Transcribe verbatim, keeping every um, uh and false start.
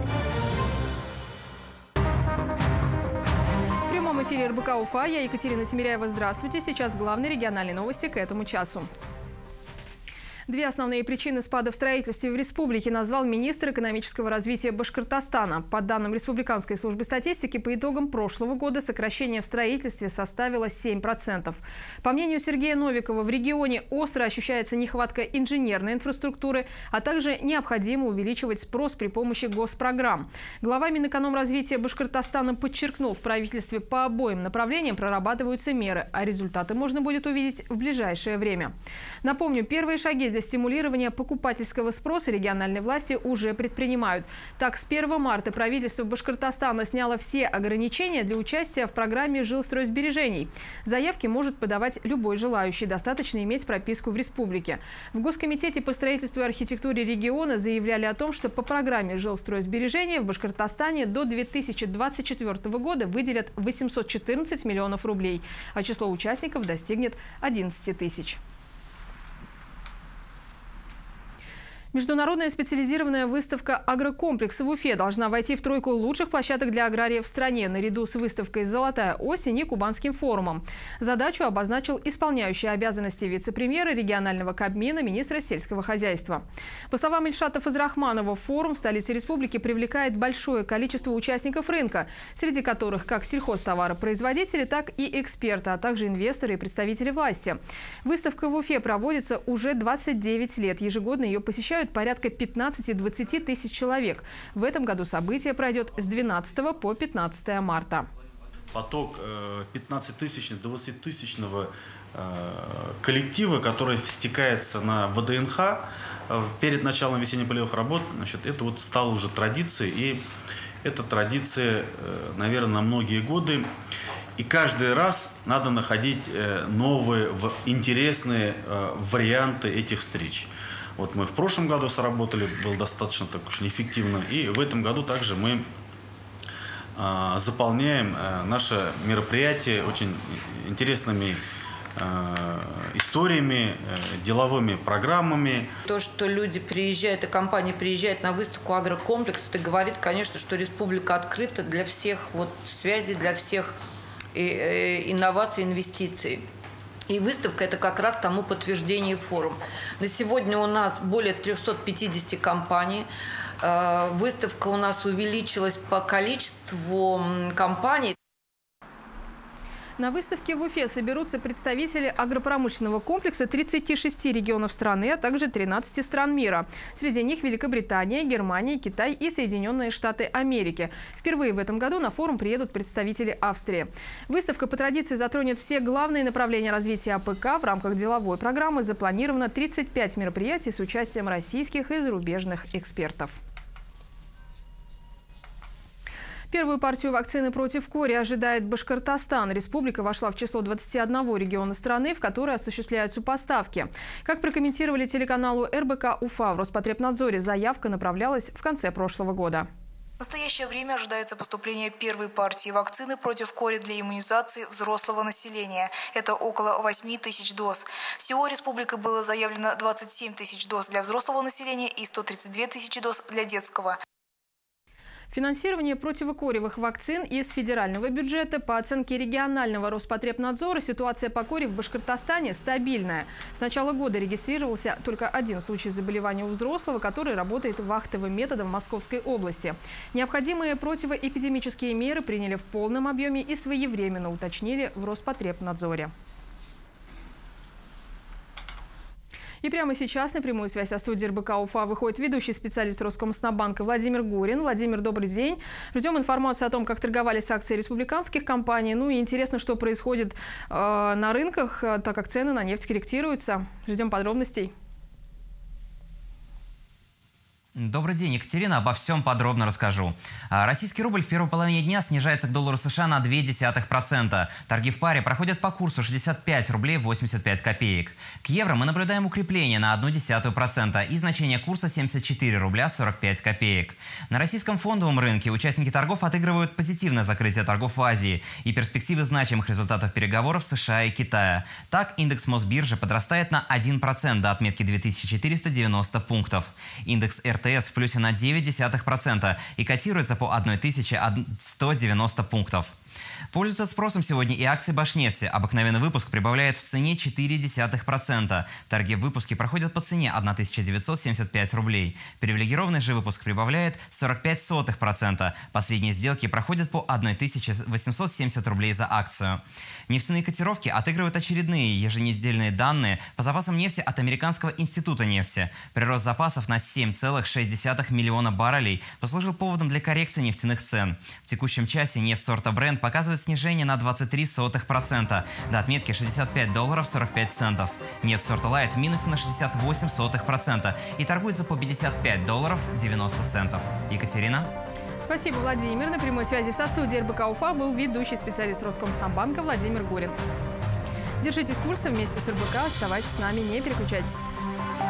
В прямом эфире эр бэ ка Уфа. Я Екатерина Тимиряева. Здравствуйте. Сейчас главные региональные новости к этому часу. Две основные причины спада в строительстве в республике назвал министр экономического развития Башкортостана. По данным Республиканской службы статистики, по итогам прошлого года сокращение в строительстве составило семь процентов. По мнению Сергея Новикова, в регионе остро ощущается нехватка инженерной инфраструктуры, а также необходимо увеличивать спрос при помощи госпрограмм. Глава Минэкономразвития Башкортостана подчеркнул, в правительстве по обоим направлениям прорабатываются меры, а результаты можно будет увидеть в ближайшее время. Напомню, первые шаги для стимулирования покупательского спроса региональные власти уже предпринимают. Так, с первого марта правительство Башкортостана сняло все ограничения для участия в программе жилстройсбережений. Заявки может подавать любой желающий, достаточно иметь прописку в республике. В Госкомитете по строительству и архитектуре региона заявляли о том, что по программе жилстройсбережения в Башкортостане до две тысячи двадцать четвёртого года выделят восемьсот четырнадцать миллионов рублей, а число участников достигнет одиннадцати тысяч. Международная специализированная выставка «Агрокомплекс» в Уфе должна войти в тройку лучших площадок для аграриев в стране, наряду с выставкой «Золотая осень» и Кубанским форумом. Задачу обозначил исполняющий обязанности вице-премьера регионального Кабмина, министра сельского хозяйства. По словам Ильшата Фазрахманова, форум в столице республики привлекает большое количество участников рынка, среди которых как сельхозтоваропроизводители, так и эксперты, а также инвесторы и представители власти. Выставка в Уфе проводится уже двадцать девять лет. Ежегодно ее посещают порядка пятнадцати-двадцати тысяч человек. В этом году событие пройдет с двенадцатого по пятнадцатое марта. Поток пятнадцатитысячного, двадцатитысячного коллектива, который стекается на вэ дэ эн ха перед началом весенне-полевых работ, значит, это вот стало уже традицией. И эта традиция, наверное, на многие годы. И каждый раз надо находить новые, интересные варианты этих встреч. Вот мы в прошлом году сработали, было достаточно так уж неэффективно. И в этом году также мы а, заполняем а, наше мероприятие очень интересными а, историями, а, деловыми программами. То, что люди приезжают, и компания приезжает на выставку «Агрокомплекс», это говорит, конечно, что республика открыта для всех вот, связей, для всех инноваций, инвестиций. И выставка – это как раз тому подтверждение форум. На сегодня у нас более трёхсот пятидесяти компаний. Выставка у нас увеличилась по количеству компаний. На выставке в Уфе соберутся представители агропромышленного комплекса тридцати шести регионов страны, а также тринадцати стран мира. Среди них Великобритания, Германия, Китай и Соединенные Штаты Америки. Впервые в этом году на форум приедут представители Австрии. Выставка по традиции затронет все главные направления развития а пэ ка. В рамках деловой программы запланировано тридцать пять мероприятий с участием российских и зарубежных экспертов. Первую партию вакцины против кори ожидает Башкортостан. Республика вошла в число двадцати одного региона страны, в которые осуществляются поставки. Как прокомментировали телеканалу эр бэ ка Уфа, в Роспотребнадзоре заявка направлялась в конце прошлого года. В настоящее время ожидается поступление первой партии вакцины против кори для иммунизации взрослого населения. Это около восьми тысяч доз. Всего республикой было заявлено двадцать семь тысяч доз для взрослого населения и сто тридцать две тысячи доз для детского. Финансирование противокоревых вакцин из федерального бюджета. По оценке регионального Роспотребнадзора, ситуация по коре в Башкортостане стабильная. С начала года регистрировался только один случай заболевания у взрослого, который работает вахтовым методом в Московской области. Необходимые противоэпидемические меры приняли в полном объеме и своевременно, уточнили в Роспотребнадзоре. И прямо сейчас на прямую связь со студией эр бэ ка Уфа выходит ведущий специалист Роскомснабанка Владимир Горин. Владимир, добрый день. Ждем информацию о том, как торговались акции республиканских компаний. Ну и интересно, что происходит э, на рынках, так как цены на нефть корректируются. Ждем подробностей. Добрый день, Екатерина. Обо всем подробно расскажу. Российский рубль в первой половине дня снижается к доллару США на ноль целых две десятых процента. Торги в паре проходят по курсу шестьдесят пять рублей восемьдесят пять копеек. К евро мы наблюдаем укрепление на одну десятую процента и значение курса семьдесят четыре рубля сорок пять копеек. На российском фондовом рынке участники торгов отыгрывают позитивное закрытие торгов в Азии и перспективы значимых результатов переговоров США и Китая. Так, индекс Мосбиржи подрастает на один процент до отметки две тысячи четыреста девяносто пунктов. Индекс эр эр тэ эс в плюсе на девять десятых процента и котируется по тысяче сто девяносто пунктов. Пользуются спросом сегодня и акции Башнефти. Обыкновенный выпуск прибавляет в цене четыре десятых процента. Торги в выпуске проходят по цене тысяча девятьсот семьдесят пять рублей. Привилегированный же выпуск прибавляет сорок пять сотых процента. Последние сделки проходят по тысяче восемьсот семьдесят рублей за акцию. Нефтяные котировки отыгрывают очередные еженедельные данные по запасам нефти от Американского института нефти. Прирост запасов на семь целых шесть десятых миллиона баррелей послужил поводом для коррекции нефтяных цен. В текущем часе нефть сорта Brent показывает снижение на двадцать три сотых процента до отметки шестьдесят пять долларов сорок пять центов. Нефть сорта Light в минусе на шестьдесят восемь сотых процента и торгуется по пятьдесят пять долларов девяносто центов. Екатерина. Спасибо, Владимир. На прямой связи со студией эр бэ ка Уфа был ведущий специалист Роскомснаббанка Владимир Горин. Держитесь курса вместе с эр бэ ка. Оставайтесь с нами, не переключайтесь.